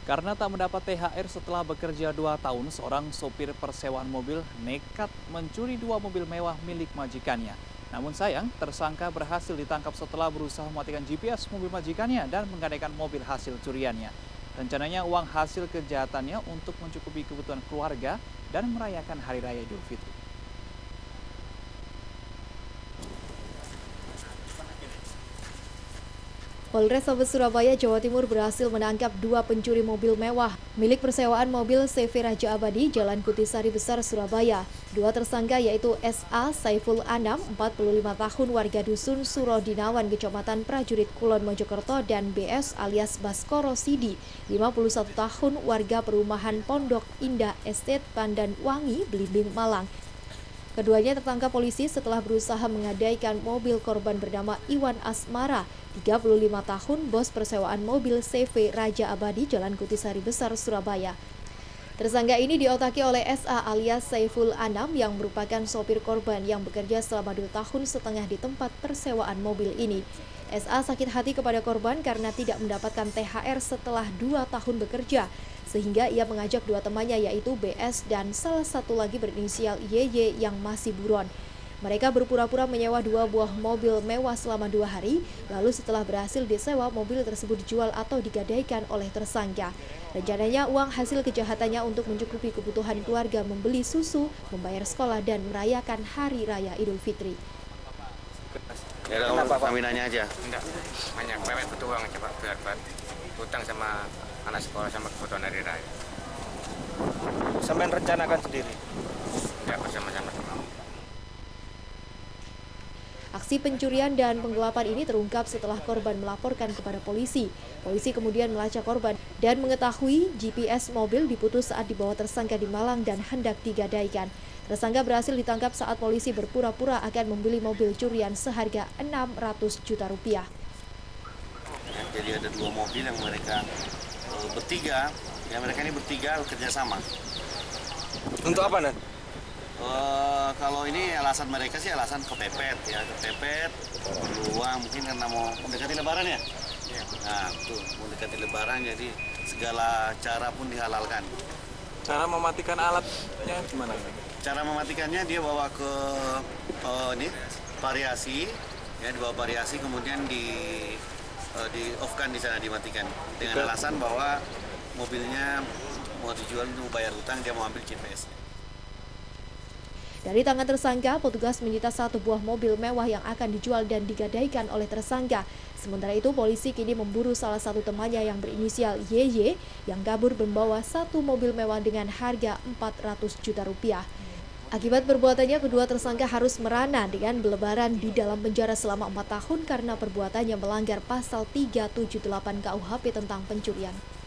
Karena tak mendapat THR setelah bekerja 2 tahun, seorang sopir persewaan mobil nekat mencuri 2 mobil mewah milik majikannya. Namun sayang, tersangka berhasil ditangkap setelah berusaha mematikan GPS mobil majikannya dan menggadaikan mobil hasil curiannya. Rencananya uang hasil kejahatannya untuk mencukupi kebutuhan keluarga dan merayakan Hari Raya Idul Fitri. Polrestabes Surabaya, Jawa Timur berhasil menangkap 2 pencuri mobil mewah milik persewaan mobil CV Raja Abadi, Jalan Kutisari Besar, Surabaya. 2 tersangka yaitu SA Saiful Anam, 45 tahun, warga Dusun Surodinawan, Kecamatan Prajurit Kulon, Mojokerto, dan BS alias Baskoro Sidi, 51 tahun, warga perumahan Pondok Indah Estate, Pandan Wangi, Belimbing, Malang. Keduanya tertangkap polisi setelah berusaha mengadaikan mobil korban bernama Iwan Asmara, 35 tahun, bos persewaan mobil CV Raja Abadi, Jalan Kutisari Besar, Surabaya. Tersangka ini diotaki oleh SA alias Saiful Anam yang merupakan sopir korban yang bekerja selama 2 tahun setengah di tempat persewaan mobil ini. SA sakit hati kepada korban karena tidak mendapatkan THR setelah 2 tahun bekerja, sehingga ia mengajak 2 temannya yaitu BS dan salah satu lagi berinisial YY yang masih buron. Mereka berpura-pura menyewa 2 buah mobil mewah selama 2 hari, lalu setelah berhasil disewa, mobil tersebut dijual atau digadaikan oleh tersangka. Rencananya uang hasil kejahatannya untuk mencukupi kebutuhan keluarga, membeli susu, membayar sekolah, dan merayakan Hari Raya Idul Fitri. Ya udah, saminannya aja. Enggak, banyak mepet butuh uang aja Pak, buat utang sama anak sekolah sama kebutuhan hari raya. Sampai rencanakan sendiri? Ya, bersama-sama. Aksi pencurian dan penggelapan ini terungkap setelah korban melaporkan kepada polisi. Polisi kemudian melacak korban dan mengetahui GPS mobil diputus saat dibawa tersangka di Malang dan hendak digadaikan. Tersangka berhasil ditangkap saat polisi berpura-pura akan membeli mobil curian seharga 600 juta rupiah. Ya, jadi ada 2 mobil yang mereka bertiga, ya mereka ini bertiga bekerja sama. Untuk apa, Nan? Kalau ini alasan mereka sih alasan kepepet ya, kepepet, perlu uang mungkin karena mau mendekati lebaran ya. Nah, tuh mau mendekati lebaran jadi segala cara pun dihalalkan. Cara mematikan alatnya gimana? Cara mematikannya dia bawa ke ini variasi, ya dibawa variasi kemudian di off-kan di sana dimatikan dengan alasan bahwa mobilnya mau dijual untuk bayar utang, dia mau ambil GPS. Dari tangan tersangka, petugas menyita 1 buah mobil mewah yang akan dijual dan digadaikan oleh tersangka. Sementara itu, polisi kini memburu salah satu temannya yang berinisial YY yang kabur membawa 1 mobil mewah dengan harga 400 juta rupiah. Akibat perbuatannya, kedua tersangka harus merana dengan berlebaran di dalam penjara selama 4 tahun karena perbuatannya melanggar pasal 378 KUHP tentang pencurian.